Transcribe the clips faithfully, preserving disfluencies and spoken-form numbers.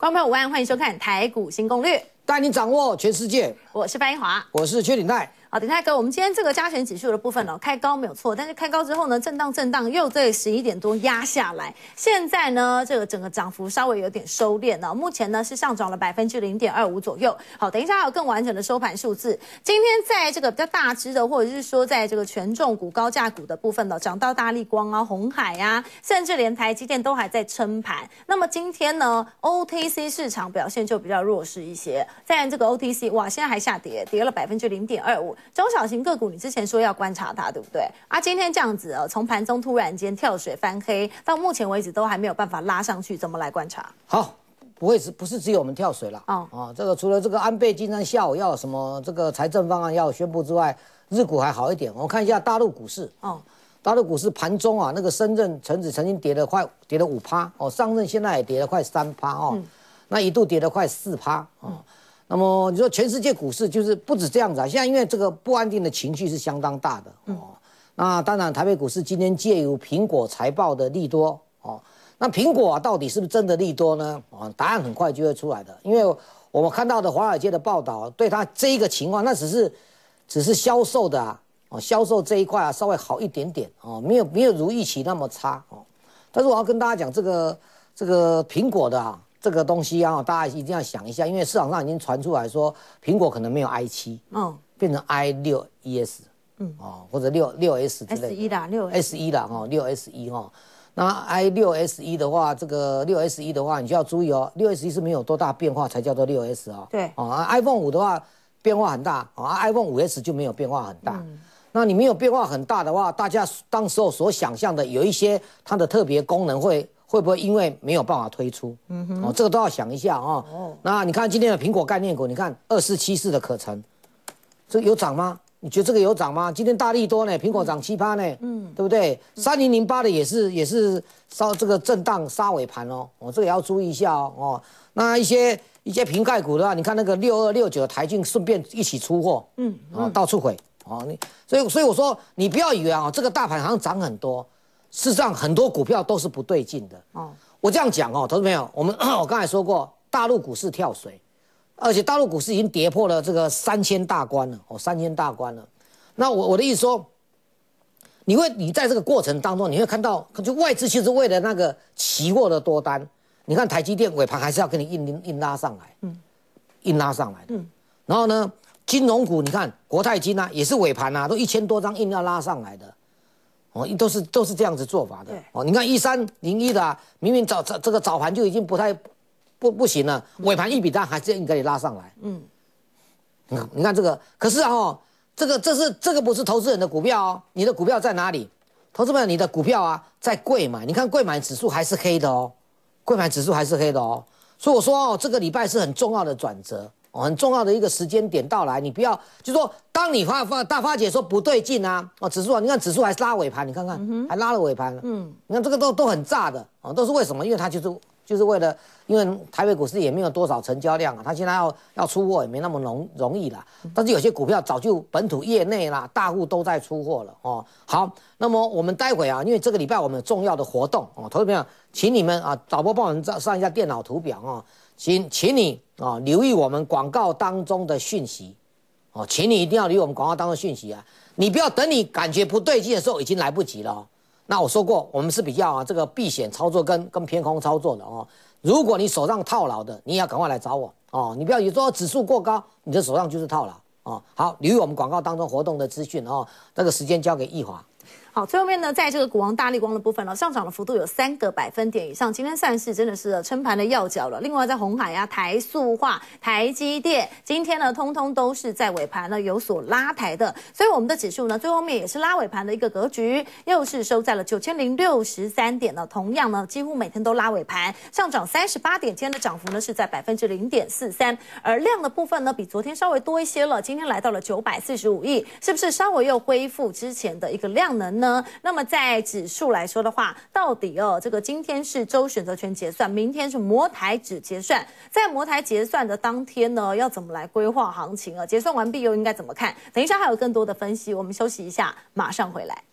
观众朋友午安，欢迎收看《台股新攻略》， 带你掌握全世界。 我是范一华， 我是薛鼎泰。 好，鼎泰哥，我们今天这个加权指数的部分哦，开高没有错，但是开高之后呢，震荡震荡又在十一点多压下来。现在呢，这个整个涨幅稍微有点收敛了，目前呢是上涨了百分之零点二五左右。好，等一下还有更完整的收盘数字。今天在这个比较大只的，或者是说在这个权重股、高价股的部分呢，涨到大立光啊、鸿海啊，甚至连台积电都还在撑盘。那么今天呢 ，O T C 市场表现就比较弱势一些。在这个 O T C， 哇，现在还下跌，跌了百分之零点二五。中小型个股，你之前说要观察它，对不对？啊，今天这样子哦，从盘中突然间跳水翻黑，到目前为止都还没有办法拉上去，怎么来观察？ 好，不会是不是只有我们跳水了？哦，啊，这个除了这个安倍晋三下午要有什么这个财政方案要宣布之外，日股还好一点。我看一下大陆股市，哦，大陆股市盘中啊，那个深圳成指曾经跌了快跌了五趴，哦，上证现在也跌了快三趴哦，嗯、那一度跌了快四趴哦。嗯，那么你说全世界股市就是不止这样子啊，现在因为这个不安定的情绪是相当大的哦。嗯、那当然，台北股市今天借由苹果财报的利多哦，那苹果啊到底是不是真的利多呢？哦，答案很快就会出来的，因为我们看到的华尔街的报道，对它这一个情况，那只是只是销售的啊，哦，销售这一块啊稍微好一点点哦，没有没有如预期那么差哦。但是我要跟大家讲这个这个苹果的啊。这个东西啊，大家一定要想一下，因为市场上已经传出来说，苹果可能没有 i 七，嗯，变成 i 六 E S， 嗯，哦，或者六六 S 之类的 S 一啦，六 S 一啦，哦，六 S 一哈。那 i 六 S 一的话，这个六 S 一的话，你就要注意哦，六 S 一是没有多大变化才叫做六 S 哦。 对， 哦 ，iPhone 五的话变化很大，啊 ，iPhone 五 S 就没有变化很大。嗯，那你没有变化很大的话，大家当时候所想象的有一些它的特别功能会。会不会因为没有办法推出？嗯哼，哦，这个都要想一下哦。哦，那你看今天的苹果概念股，你看二四七四的可成，这个有涨吗？你觉得这个有涨吗？今天大利多呢，苹果涨七趴呢，嗯，对不对？三零零八的也是也是稍这个震荡杀尾盘哦，哦，这个也要注意一下哦。哦，那一些一些瓶盖股的话，你看那个六二六九的台骏顺便一起出货，嗯，哦，到处毁哦，你所以所以我说你不要以为啊，这个大盘好像涨很多。事实上，很多股票都是不对劲的。哦，我这样讲哦，投资朋友，我们我刚才说过，大陆股市跳水，而且大陆股市已经跌破了这个三千大关了。哦，三千大关了。那我我的意思说，你会你在这个过程当中，你会看到，就外资其实为了那个期货的多单，你看台积电尾盘还是要跟你硬硬拉上来，嗯，硬拉上来的。嗯，然后呢，金融股你看国泰金啊，也是尾盘啊，都一千多张硬要拉上来的。哦，都是都是这样子做法的。哦，你看一三零一的、啊，明明早早这个早盘就已经不太不不行了，尾盘一笔单还是给你拉上来。嗯，你看你看这个，可是啊、哦，这个这是这个不是投资人的股票哦，你的股票在哪里？投资者，你的股票啊在贵买，你看贵买指数还是黑的哦，贵买指数还是黑的哦，所以我说哦，这个礼拜是很重要的转折。哦，很重要的一个时间点到来，你不要就说，当你发发大发姐说不对劲啊，哦，指数啊，你看指数还拉尾盘，你看看，嗯、还拉了尾盘，嗯，你看这个都都很炸的，哦，都是为什么？因为它就是就是为了，因为台北股市也没有多少成交量啊，它现在要要出货也没那么容容易啦，但是有些股票早就本土业内啦，大户都在出货了，哦，好，那么我们待会啊，因为这个礼拜我们有重要的活动，哦，投资朋友，请你们啊，导播帮我们上一下电脑图表啊。请，请你啊、哦、留意我们广告当中的讯息，哦，请你一定要留意我们广告当中的讯息啊！你不要等你感觉不对劲的时候，已经来不及了、哦。那我说过，我们是比较啊这个避险操作跟跟偏空操作的哦。如果你手上套牢的，你也要赶快来找我哦。你不要以为说指数过高，你的手上就是套牢哦。好，留意我们广告当中活动的资讯哦。这个时间交给易华。 好，最后面呢，在这个股王大立光的部分呢，上涨的幅度有三个百分点以上，今天算是真的是撑盘的要角了。另外，在鸿海啊、台塑化、台积电，今天呢，通通都是在尾盘呢有所拉抬的，所以我们的指数呢，最后面也是拉尾盘的一个格局，又是收在了九千零六十三点呢。同样呢，几乎每天都拉尾盘，上涨三十八点，今天的涨幅呢是在百分之零点四三，而量的部分呢，比昨天稍微多一些了，今天来到了九百四十五亿，是不是稍微又恢复之前的一个量能呢？那么在指数来说的话，到底哦，这个今天是周选择权结算，明天是摩台指结算，在摩台结算的当天呢，要怎么来规划行情啊？结算完毕又应该怎么看？等一下还有更多的分析，我们休息一下，马上回来。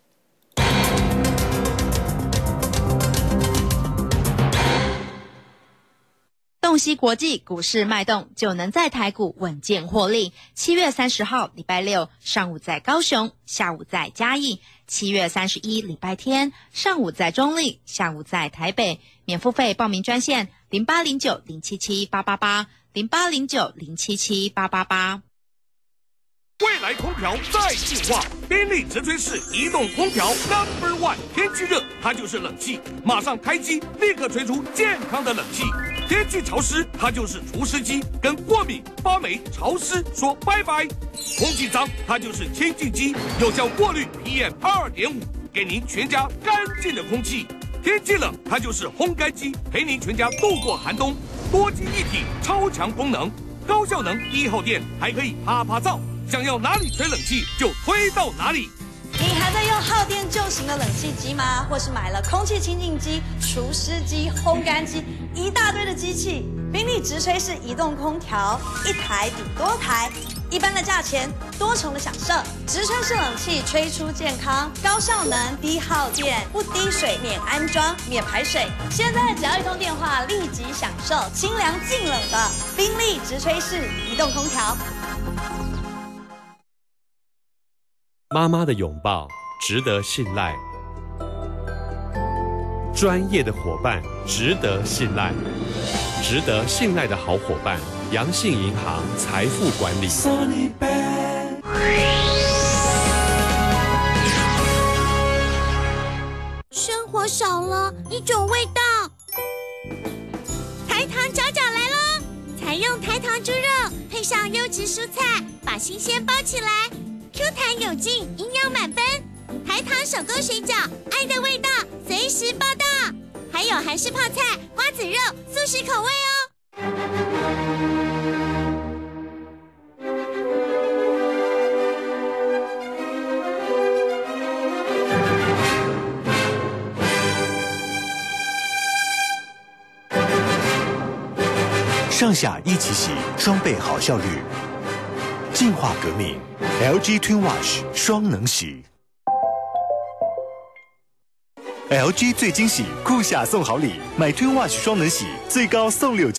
动洞悉国际股市脉动，就能在台股稳健获利。七月三十号礼拜六上午在高雄，下午在嘉义；七月三十一礼拜天上午在中立，下午在台北。免付费报名专线零八零九零七七八八八零八零九零七七八八八。 未来空调再进化，宾利直吹式移动空调 Number One。天气热，它就是冷气，马上开机，立刻吹出健康的冷气。天气潮湿，它就是除湿机，跟过敏、发霉、潮湿说拜拜。空气脏，它就是清净机，有效过滤 P M 二点五，给您全家干净的空气。天气冷，它就是烘干机，陪您全家度过寒冬。多机一体，超强功能，高效能一号店，还可以啪啪灶。想要哪里吹冷气就推到哪里。 你还在用耗电旧型的冷气机吗？或是买了空气清净机、除湿机、烘干机，一大堆的机器？宾利直吹式移动空调，一台抵多台。一般的价钱，多重的享受。直吹式冷气吹出健康、高效能、低耗电、不滴水、免安装、免排水。现在只要一通电话，立即享受清凉净冷的宾利直吹式移动空调。 妈妈的拥抱值得信赖，专业的伙伴值得信赖，值得信赖的好伙伴，阳信银行财富管理。 生活少了一种味道。台糖角角来咯，采用台糖猪肉配上优质蔬菜，把新鲜包起来，Q 弹有劲，营养满分。台糖手工水饺，爱的味道随时报道。还有韩式泡菜、瓜子肉，素食口味哦。 上下一起洗，双倍好效率，净化革命。L G Twin Wash 双能洗。L G 最惊喜，酷夏送好礼，买 Twin Wash 双能洗，最高送六。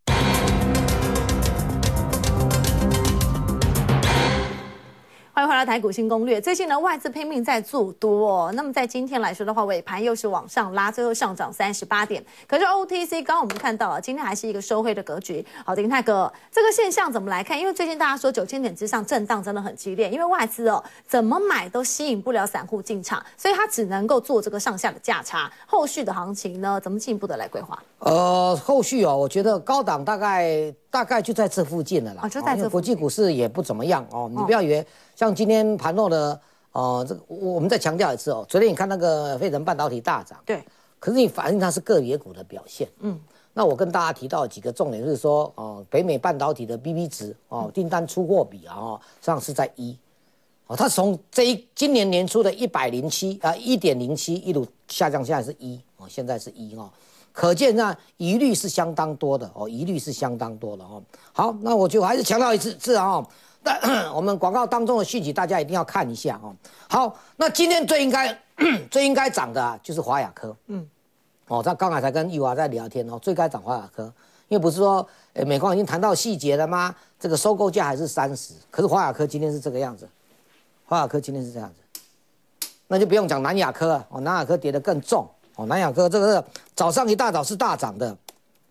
欢迎回到台股新攻略。最近呢，外资拼命在做多、哦，那么在今天来说的话，尾盘又是往上拉，最后上涨三十八点。可是 O T C 刚刚我们看到了，今天还是一个收黑的格局。好，丁泰哥，这个现象怎么来看？因为最近大家说九千点之上震荡真的很激烈，因为外资哦怎么买都吸引不了散户进场，所以他只能够做这个上下的价差。后续的行情呢，怎么进一步的来规划？呃， 后续哦，我觉得高档大概大概就在这附近了啦。 哦，就在这附近。 国际股市也不怎么样哦，你不要以为。像今天盘后的，呃，这个我们再强调一次哦。昨天你看那个费城半导体大涨， 对，可是你反映它是个别股的表现，嗯。那我跟大家提到几个重点，就是说，哦、呃，北美半导体的 B B 值哦，订单出货比啊，哦，上是在一，哦，它从这一今年年初的一百零七啊一点零七一路下降，现在是一哦，现在是一哦，可见那疑虑是相当多的哦，疑虑是相当多的哦。好，那我就还是强调一次次啊、哦。那我们广告当中的讯息，大家一定要看一下哦。好，那今天最应该最应该涨的、啊、就是华亚科，嗯，哦，他刚才才跟玉华在聊天哦，最该涨华亚科，因为不是说，诶，美光已经谈到细节了吗？这个收购价还是三十，可是华亚科今天是这个样子，华亚科今天是这样子，那就不用讲南亚科了，哦，南亚科跌得更重，哦，南亚科这个早上一大早是大涨的。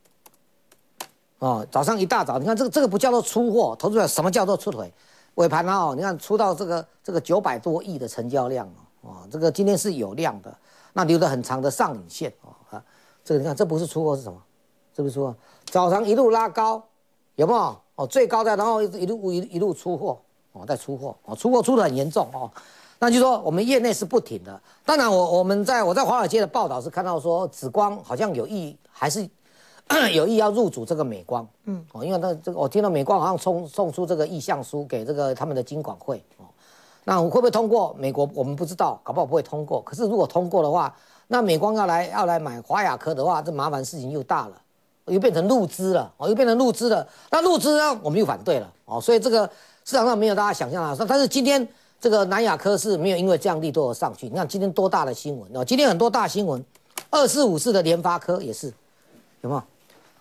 哦，早上一大早，你看这个这个不叫做出货，投资者什么叫做出腿？尾盘啊、哦，你看出到这个这个九百多亿的成交量哦，哦，这个今天是有量的，那留得很长的上影线哦啊，这个你看这不是出货是什么？这不是出货，早上一路拉高，有没有？哦，最高的，然后一路一一路出货哦，在出货哦，出货出得很严重哦，那就说我们业内是不停的。当然我我们在我在华尔街的报道是看到说紫光好像有意还是。有意要入主这个美光，嗯，哦，因为那这个我听到美光好像送送出这个意向书给这个他们的金管会，哦，那会不会通过？美国我们不知道，搞不好不会通过。可是如果通过的话，那美光要来要来买华亚科的话，这麻烦事情又大了，又变成入资了，哦，又变成入资了。那入资呢，我们又反对了，哦，所以这个市场上没有大家想象的，但是今天这个南亚科是没有因为这样力度而上去。你看今天多大的新闻哦，今天很多大新闻，二四五四的联发科也是，有没有？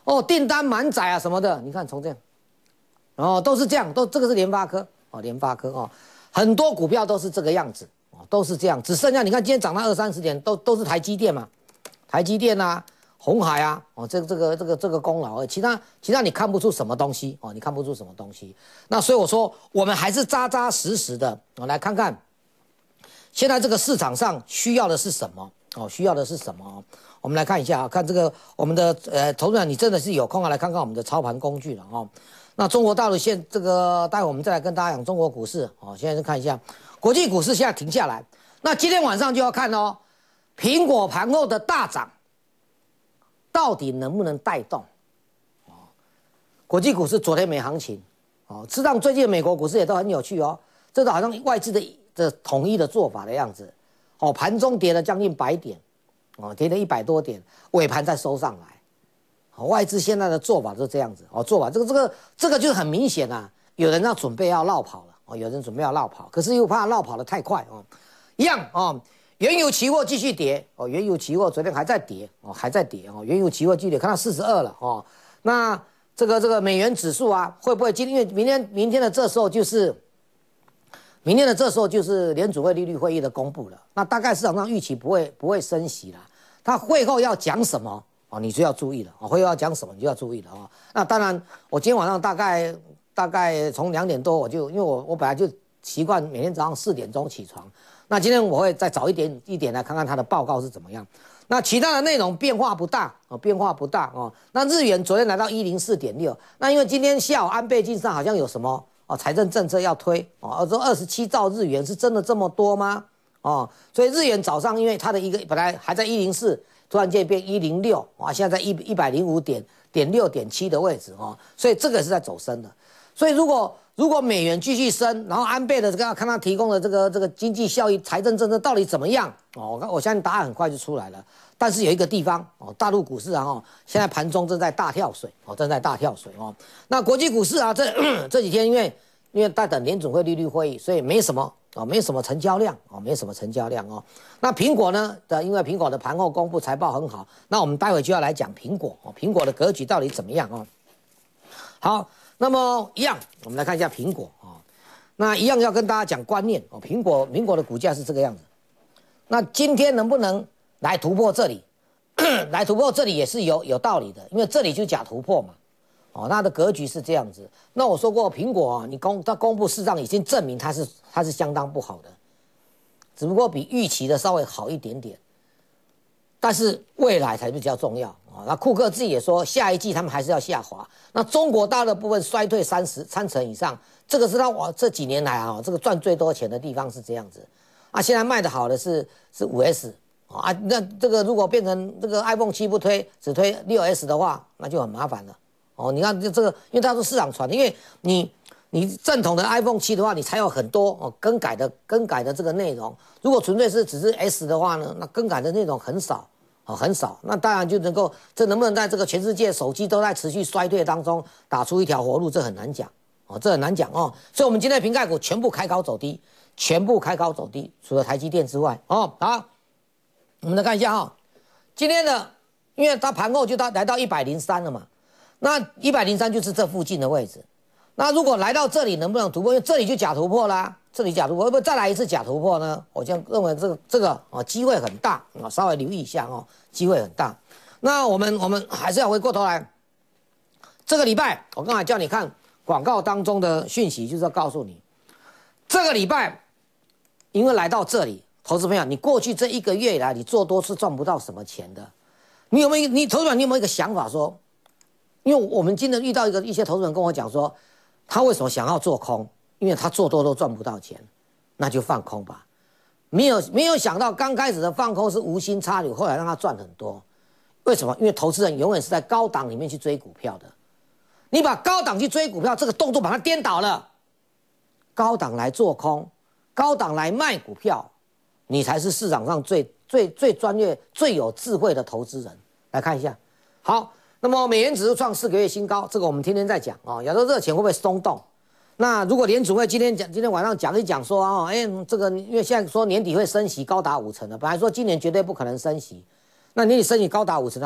哦，订单满载啊什么的，你看从这样，哦，都是这样，都这个是联发科哦，联发科哦，很多股票都是这个样子哦，都是这样，只剩下你看今天涨到二三十点，都都是台积电嘛，台积电啊，鸿海啊，哦，这个这个这个这个功劳，其他其他你看不出什么东西哦，你看不出什么东西。那所以我说，我们还是扎扎实实的，我、哦、来看看，现在这个市场上需要的是什么哦，需要的是什么？我们来看一下啊，看这个我们的呃投资人，你真的是有空啊，来看看我们的操盘工具了哦。那中国大陆现这个，待会我们再来跟大家讲中国股市哦。现在是看一下国际股市现在停下来，那今天晚上就要看哦，苹果盘后的大涨。到底能不能带动？哦，国际股市昨天没行情，哦，事实上最近的美国股市也都很有趣哦，这个好像外资的的统一的做法的样子，哦，盘中跌了将近百点，哦，跌了一百多点，尾盘再收上来，哦，外资现在的做法就是这样子，哦，做法这个这个这个就是很明显啊，有人要准备要绕跑了，哦，有人准备要绕跑，可是又怕绕跑得太快哦，一样哦。原油期货继续跌哦，原油期货昨天还在跌哦，还在跌哦，原油期货继续跌，看到四十二了哦。那这个这个美元指数啊，会不会今天因为明天明天的这时候就是明天的这时候就是联储会利率会议的公布了，那大概市场上预期不会不会升息了，他会后要讲什么哦，你就要注意了哦，会后要讲什么你就要注意了哦。那当然，我今天晚上大概大概从两点多我就因为我我本来就习惯每天早上四点钟起床。那今天我会再早一点一点来看看它的报告是怎么样。那其他的内容变化不大哦，变化不大哦。那日元昨天来到一零四点六，那因为今天下午安倍晋三好像有什么哦财政政策要推哦，说二十七兆日元是真的这么多吗？哦，所以日元早上因为它的一个本来还在一零四，突然间变一零六啊，现在在一一百零五点点六点七的位置哦，所以这个是在走升的。所以如果如果美元继续升，然后安倍的这个看他提供的这个这个经济效益、财政政策到底怎么样哦？我我相信答案很快就出来了。但是有一个地方哦，大陆股市啊哦，现在盘中正在大跳水哦，正在大跳水哦。那国际股市啊，这这几天因为因为在等联准会利率会议，所以没什么哦，没什么成交量哦，没什么成交量哦。那苹果呢的，因为苹果的盘后公布财报很好，那我们待会就要来讲苹果哦，苹果的格局到底怎么样哦？好。那么一样，我们来看一下苹果啊、哦，那一样要跟大家讲观念哦。苹果苹果的股价是这个样子，那今天能不能来突破这里？来突破这里也是有有道理的，因为这里就假突破嘛。哦，它的格局是这样子。那我说过，苹果啊，你公它公布事实上已经证明它是它是相当不好的，只不过比预期的稍微好一点点。但是未来才比较重要啊。那库克自己也说，下一季他们还是要下滑。那中国大陆的部分衰退三十三成以上，这个是他我这几年来啊，这个赚最多钱的地方是这样子。啊，现在卖的好的是是五 S 啊，那这个如果变成这个 iPhone 七不推，只推六 S 的话，那就很麻烦了。哦，你看这这个，因为它是市场传的，因为你你正统的 iPhone 七的话，你才有很多哦更改的更改的这个内容。如果纯粹是只是 S 的话呢，那更改的内容很少。哦，很少，那当然就能够，这能不能在这个全世界手机都在持续衰退当中打出一条活路，这很难讲哦，这很难讲哦。所以，我们今天的瓶盖股全部开高走低，全部开高走低，除了台积电之外哦。好，我们来看一下哈、哦，今天的，因为它盘后就到来到一百零三了嘛，那一百零三就是这附近的位置。那如果来到这里能不能突破？因为这里就假突破啦，这里假突破，会不会再来一次假突破呢？我这样认为这个这个哦机会很大啊，稍微留意一下哦，机会很大。那我们我们还是要回过头来，这个礼拜我刚才叫你看广告当中的讯息，就是要告诉你，这个礼拜因为来到这里，投资朋友，你过去这一个月以来，你做多是赚不到什么钱的。你有没有你投资人你有没有一个想法说，因为我们今天遇到一个一些投资人跟我讲说。他为什么想要做空？因为他做多都赚不到钱，那就放空吧。没有没有想到刚开始的放空是无心插柳，后来让他赚很多。为什么？因为投资人永远是在高档里面去追股票的。你把高档去追股票这个动作把它颠倒了，高档来做空，高档来卖股票，你才是市场上最最最专业、最有智慧的投资人。来看一下，好。那么美元指数创四个月新高，这个我们天天在讲啊。亚洲热钱会不会松动？那如果联储会今天讲，今天晚上讲一讲说啊，哎，这个因为现在说年底会升息高达五成的，本来说今年绝对不可能升息，那年底升息高达五成啊，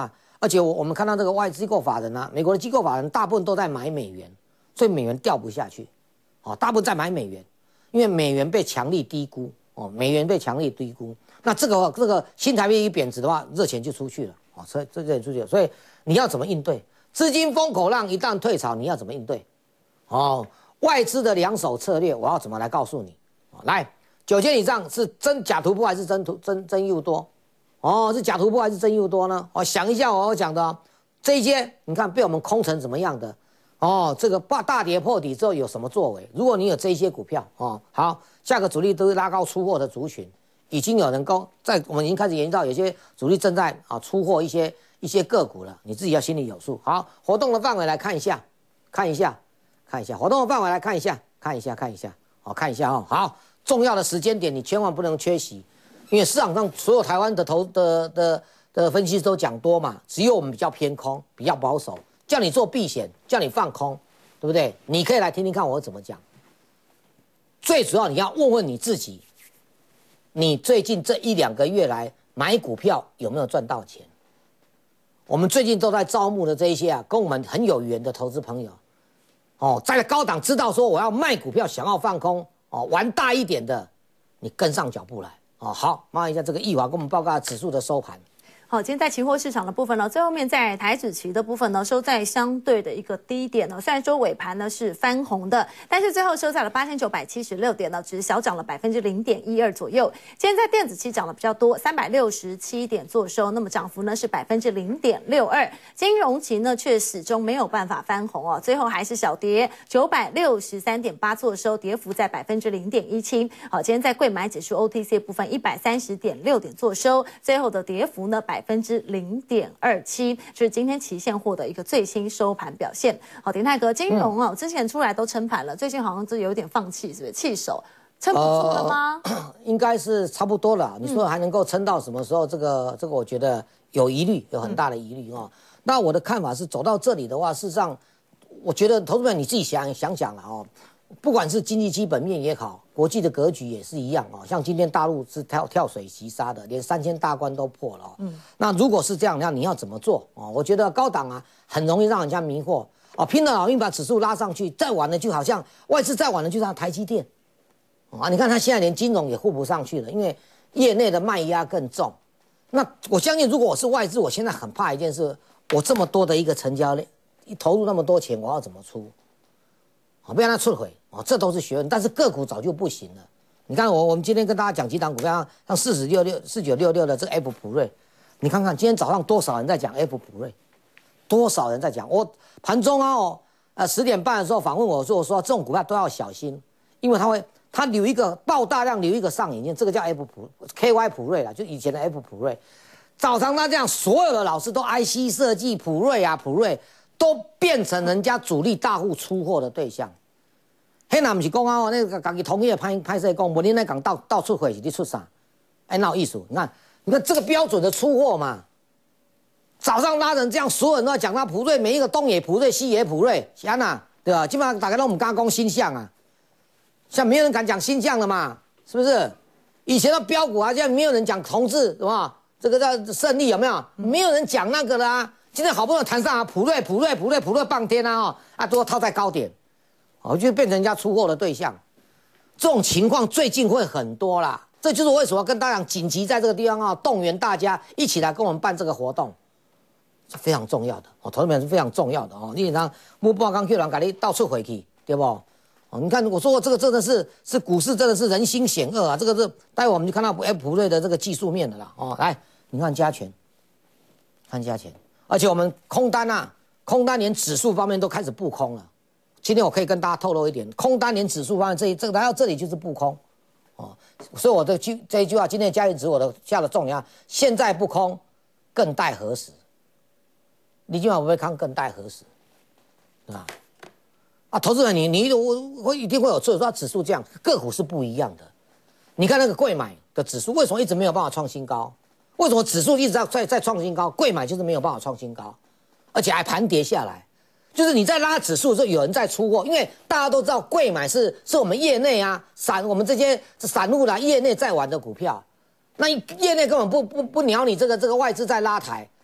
而且我我们看到这个外资机构法人啊，美国的机构法人大部分都在买美元，所以美元掉不下去，哦，大部分在买美元，因为美元被强力低估，哦，美元被强力低估，那这个这个新台币一贬值的话，热钱就出去了，哦，所以这点出去了，所以你要怎么应对？资金风口浪一旦退潮，你要怎么应对？哦，外资的两手策略，我要怎么来告诉你？哦、来，九千以上是真假突破还是真突真真诱多？哦，是假突破还是真诱多呢？哦，想一下我讲的、哦、这一些，你看被我们空成怎么样的？哦，这个大大跌破底之后有什么作为？如果你有这一些股票，哦，好，下个主力都是拉高出货的族群，已经有人够在我们已经开始研究到有些主力正在啊出货一些一些个股了，你自己要心里有数。好，活动的范围来看一下，看一下，看一下活动的范围来看一下，看一下，看一下，好，看一下哦。好，重要的时间点你千万不能缺席。因为市场上所有台湾的投的的的分析师都讲多嘛，只有我们比较偏空，比较保守，叫你做避险，叫你放空，对不对？你可以来听听看我怎么讲。最主要你要问问你自己，你最近这一两个月来买股票有没有赚到钱？我们最近都在招募的这一些啊，跟我们很有缘的投资朋友，哦，在高档知道说我要卖股票，想要放空，哦，玩大一点的，你跟上脚步来。哦，好，麻烦一下这个易华跟我们报告指数的收盘。 好，今天在期货市场的部分呢，最后面在台指期的部分呢，收在相对的一个低点呢。虽然说尾盘呢是翻红的，但是最后收在了八千九百七十六点呢，只是小涨了百分之零点一二左右。今天在电子期涨的比较多，三百六十七点做收，那么涨幅呢是百分之零点六二。金融期呢却始终没有办法翻红哦，最后还是小跌，九百六十三点八做收，跌幅在百分之零点一七。好，今天在柜买指数 O T C 部分一百三十点六点做收，最后的跌幅呢百分之零点二七，这是今天期现货的一个最新收盘表现。好，鼎泰哥，金融哦，嗯、之前出来都撑盘了，最近好像是有点放弃，是不是？弃守，撑不住了吗？ 呃、应该是差不多了。你说还能够撑到什么时候？这个这个，我觉得有疑虑，有很大的疑虑哦。嗯、那我的看法是，走到这里的话，事实上，我觉得投资者你自己想想想了哦。不管是经济基本面也好，国际的格局也是一样哦。像今天大陆是跳跳水急杀的，连三千大关都破了哦。嗯，那如果是这样，那你要怎么做哦？我觉得高档啊，很容易让人家迷惑哦。拼了老命把指数拉上去，再晚了就好像外资再晚了就像台积电啊，你看它现在连金融也护不上去了，因为业内的卖压更重。那我相信，如果我是外资，我现在很怕一件事，我这么多的一个成交量，一投入那么多钱，我要怎么出？好，不要让它撤回哦，这都是学问。但是个股早就不行了。你看我我们今天跟大家讲几档股票，像四十六六四九六六的这个 F 普瑞，你看看今天早上多少人在讲 F 普瑞，多少人在讲。我盘中啊哦，呃十点半的时候访问我说，我说这种股票都要小心，因为它会它留一个爆大量留一个上影线，这个叫 F 普 K Y 普瑞啦，就以前的 F 普瑞。早上他这样，所有的老师都 I C 设计普瑞啊普瑞。都变成人家主力大户出货的对象。迄那不是讲啊，那个自己同业拍拍摄讲，无你那讲到到处会是你出啥？哎，哪有意思？你看，你看这个标准的出货嘛。早上拉成这样，所有人都在讲他普瑞，每一个东野普瑞、西野普瑞，是安呐，对吧？基本上大家都我们刚刚讲星象啊，现在没有人敢讲星象了嘛，是不是？以前的标股啊，现在没有人讲同志，是吧？这个叫胜利有没有？没有人讲那个啦、啊。今天好不容易谈上啊，普瑞、普瑞、普瑞、普瑞半天啊，哦，啊都套在高点，哦，就变成人家出货的对象。这种情况最近会很多啦，这就是为什么跟大家讲，紧急在这个地方啊，动员大家一起来跟我们办这个活动，是非常重要的哦，投资者是非常重要的哦。你像木报刚去人给你到处回去，对不？哦，你看我说过这个真的是是股市真的是人心险恶啊，这个是待会我们就看到 F 普瑞的这个技术面的啦，哦，来你看加权，看加权。而且我们空单啊，空单连指数方面都开始布空了。今天我可以跟大家透露一点，空单连指数方面这这个来到这里就是布空，哦，所以我的句这一句话，今天的交易值我的下了重点，现在不空，更待何时？你今晚不会看更待何时？啊啊，投资人你你我我一定会有错，说指数这样，个股是不一样的。你看那个贵买的指数为什么一直没有办法创新高？为什么指数一直在在在创新高，贵买就是没有办法创新高，而且还盘跌下来？就是你在拉指数的时候，有人在出货，因为大家都知道贵买是是我们业内啊散我们这些散户啦，业内在玩的股票，那业内根本不不不鸟你这个这个外资在拉抬，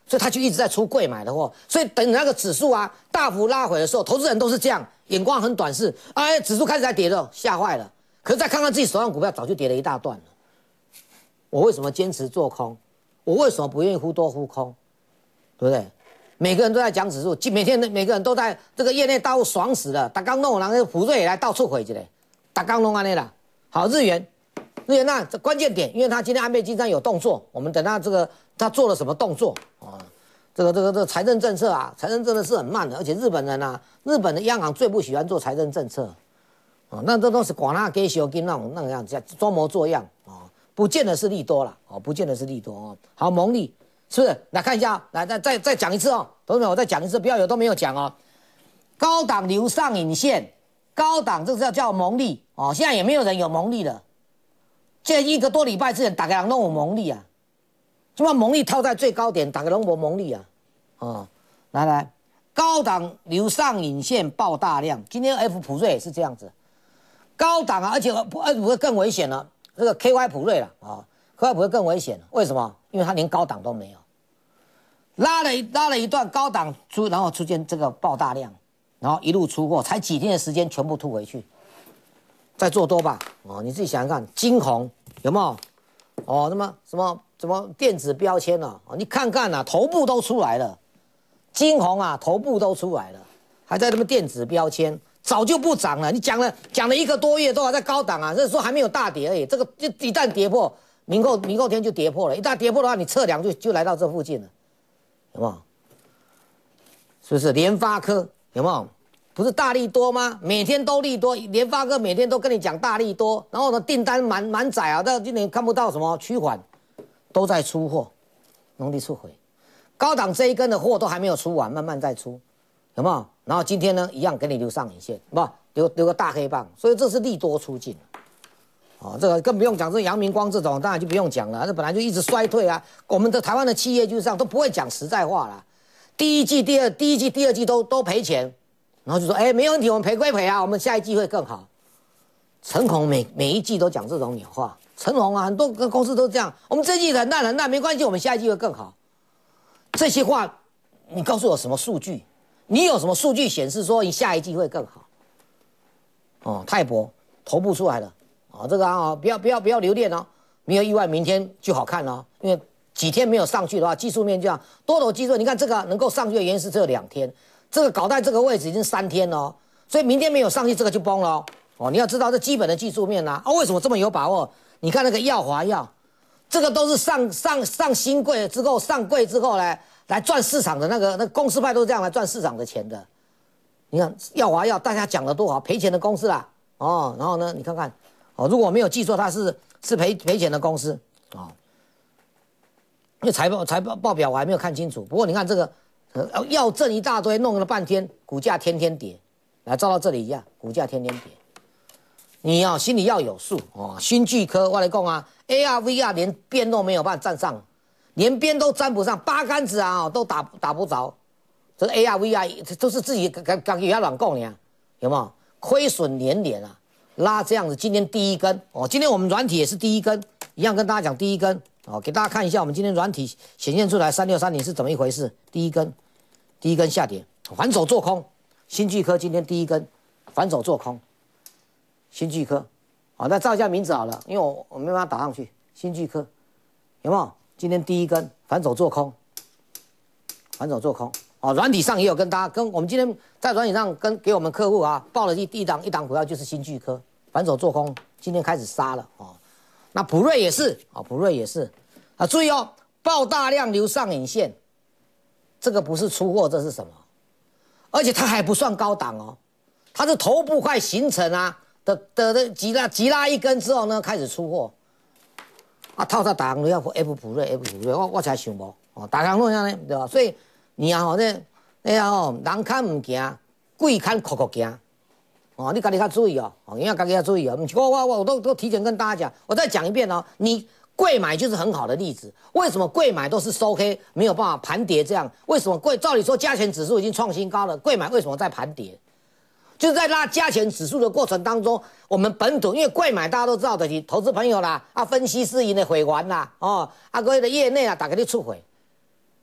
所以他就一直在出贵买的货。所以等那个指数啊大幅拉回的时候，投资人都是这样，眼光很短视，哎，指数开始在跌了，吓坏了。可是再看看自己手上股票，早就跌了一大段了。我为什么坚持做空？我为什么不愿意忽多忽空？对不对？每个人都在讲指数，每天每个人都在这个业内大户爽死了。打刚弄，然后普瑞也来到处回去嘞，打刚弄安内啦。好，日元，日元那关键点，因为他今天安倍晋三有动作，我们等他这个他做了什么动作啊？这个这个这个财政政策啊，财政政策是很慢的，而且日本人啊，日本的央行最不喜欢做财政政策。哦，那这都是广纳给小金那种那个样子，装模作样啊、哦，不见得是利多了哦，不见得是利多哦。好，蒙利是不是？来看一下，来再再再讲一次哦，同学们，我再讲一次，不要有都没有讲哦。高档留上影线，高档这个叫叫蒙利哦，现在也没有人有蒙利了。这一个多礼拜之前，大家人都有蒙利啊，就把蒙利套在最高点，大家人有蒙利啊，哦，来来，高档留上影线爆大量，今天 F 普瑞也是这样子。高档啊，而且 F 会更危险了。这个 K Y 普瑞了啊 ，K Y 普瑞更危险，为什么？因为它连高档都没有，拉了一拉了一段高档出，然后出现这个爆大量，然后一路出货，才几天的时间全部吐回去，再做多吧。哦，你自己想想看，金红有没有？哦，什么什么什么电子标签啊？哦，你看看啊，头部都出来了，金红啊，头部都出来了，还在什么电子标签？早就不涨了，你讲了讲了一个多月都还在高档啊，这时候还没有大跌而已。这个就一旦跌破，明后明后天就跌破了。一旦跌破的话，你测量就就来到这附近了，有没有？是不是？联发科有没有？不是大利多吗？每天都利多，联发科每天都跟你讲大利多，然后呢订单满满载啊，到今年看不到什么趋缓，都在出货，农历出回，高档这一根的货都还没有出完，慢慢在出。有没有？然后今天呢，一样给你留上影线，不留留个大黑棒，所以这是利多出尽哦，这个更不用讲，这阳明光这种当然就不用讲了，这本来就一直衰退啊。我们的台湾的企业就是这样，都不会讲实在话啦。第一季、第二、第一季、第二季都都赔钱，然后就说，哎，没问题，我们赔归赔啊，我们下一季会更好。陈鸿每每一季都讲这种鸟话，陈鸿啊，很多个公司都这样，我们这一季很烂很烂，没关系，我们下一季会更好。这些话，你告诉我什么数据？你有什么数据显示说你下一季会更好？哦，泰博头部出来了，哦，这个啊，不要不要不要留恋哦，没有意外，明天就好看哦。因为几天没有上去的话，技术面这样多头技术，你看这个能够上去的原因是只有两天，这个搞在这个位置已经三天了、哦，所以明天没有上去，这个就崩了哦。哦，你要知道这基本的技术面啊，啊，为什么这么有把握？你看那个耀华药，这个都是上上上新贵之后上柜之后呢。来赚市场的那个那个公司派都是这样来赚市场的钱的，你看耀华药大家讲的多好，赔钱的公司啦，哦，然后呢，你看看，哦，如果我没有记错，它是是赔赔钱的公司啊、哦，因为财报财报报表我还没有看清楚，不过你看这个，呃，药证一大堆，弄了半天，股价天天跌，来照到这里一样，股价天天跌，你要、哦、心里要有数哦。新巨科我来讲啊 ，A R V R 连边都没有办法站上。连边都沾不上，八竿子啊，都打打不着。这 A R V R 都是自己刚刚给他乱供呢，有没有？亏损连连啊，拉这样子。今天第一根哦，今天我们软体也是第一根，一样跟大家讲第一根哦，给大家看一下我们今天软体显现出来三六三零是怎么一回事。第一根，第一根下跌，反手做空。新巨科今天第一根反手做空，新巨科，好，那照一下名字好了，因为我我没办法打上去。新巨科有没有？今天第一根反手做空，反手做空哦。软体上也有跟大家跟我们今天在软体上跟给我们客户啊报了一一档一档股票就是新巨科反手做空，今天开始杀了哦。那普瑞也是啊、哦，普瑞也是啊，注意哦，爆大量留上影线，这个不是出货，这是什么？而且它还不算高档哦，它是头部快形成啊的的的急拉急拉一根之后呢，开始出货。啊，套在大行都要 F 普瑞 F 普瑞，我我才想无哦，大行都这样呢，对吧？所以你啊吼，那那啊吼，人看唔行，鬼看酷酷行，哦，你家己较注意哦，哦，你要家己要注意哦。我我我我都都提前跟大家讲，我再讲一遍哦，你贵买就是很好的例子。为什么贵买都是收黑，没有办法盘跌这样？为什么贵？照理说加权指数已经创新高了，贵买为什么在盘跌？就是在拉加权指数的过程当中，我们本土因为贵买大家都知道的，投资朋友啦，啊，分析师赢的回完啦，哦，啊，各位的业内啊，大家你出回，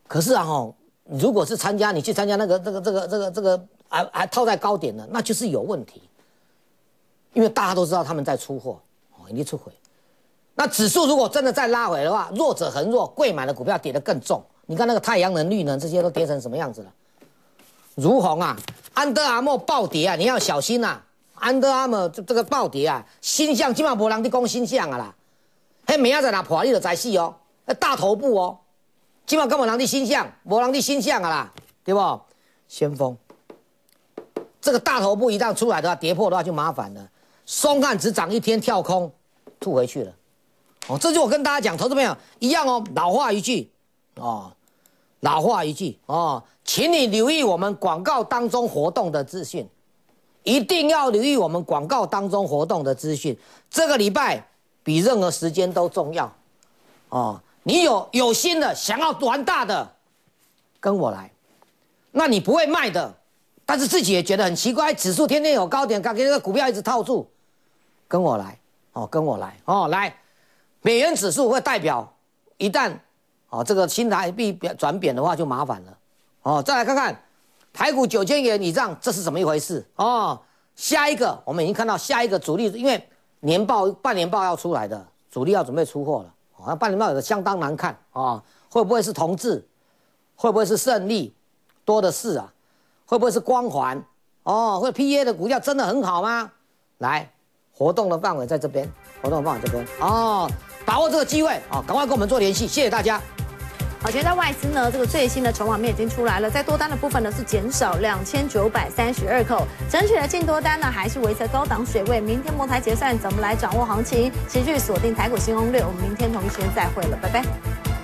可是啊吼，如果是参加你去参加那个这个这个这个这个还还套在高点的，那就是有问题。因为大家都知道他们在出货，哦，一定出回。那指数如果真的再拉回的话，弱者恒弱，贵买的股票跌得更重。你看那个太阳能、绿能这些都跌成什么样子了？如虹啊，安德阿莫暴跌啊，你要小心啊！安德阿莫这这个暴跌啊，星象基本上没人在讲星象啊啦，迄明仔载若破你就知死哦，大头部哦，基本上根本人在星象，没人在星象啊啦，对不？先锋，这个大头部一旦出来的话，跌破的话就麻烦了。松汉只涨一天跳空，吐回去了。哦，这就我跟大家讲，投资朋友一样哦，老话一句，哦，老话一句哦，请你留意我们广告当中活动的资讯，一定要留意我们广告当中活动的资讯。这个礼拜比任何时间都重要哦。你有有心的想要玩大的，跟我来。那你不会卖的，但是自己也觉得很奇怪，指数天天有高点，感觉这个股票一直套住。跟我来哦，跟我来哦，来，美元指数会代表一旦哦这个新台币转贬的话就麻烦了哦。再来看看台股九千元以上，这是怎么一回事哦？下一个我们已经看到下一个主力，因为年报半年报要出来的，主力要准备出货了哦。那半年报有的相当难看啊、哦，会不会是同志？会不会是胜利？多的是啊，会不会是光环？哦，会 P A 的股价真的很好吗？来。活动的范围在这边，活动的范围这边哦，把握这个机会哦，赶快跟我们做联系，谢谢大家。 好，现在外资呢，这个最新的筹码面已经出来了，在多单的部分呢是减少两千九百三十二口，整体的净多单呢还是维持高档水位。明天摩台结算怎么来掌握行情？持续锁定台股新攻略，我们明天同一时间再会了，拜拜。